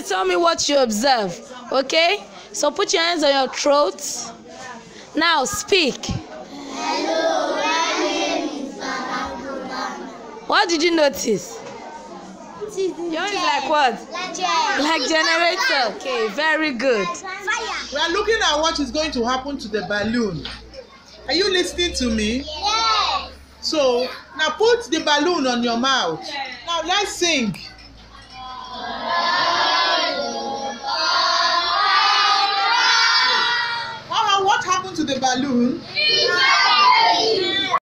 tell me what you observe, okay? So put your hands on your throat. Now speak. Hello, my name is Mama Gulama. What did you notice? Yours is like what? Like generator. Okay, very good. We are looking at what is going to happen to the balloon. Are you listening to me? Yes. So, now put the balloon on your mouth. Now let's sing. What happened to the balloon?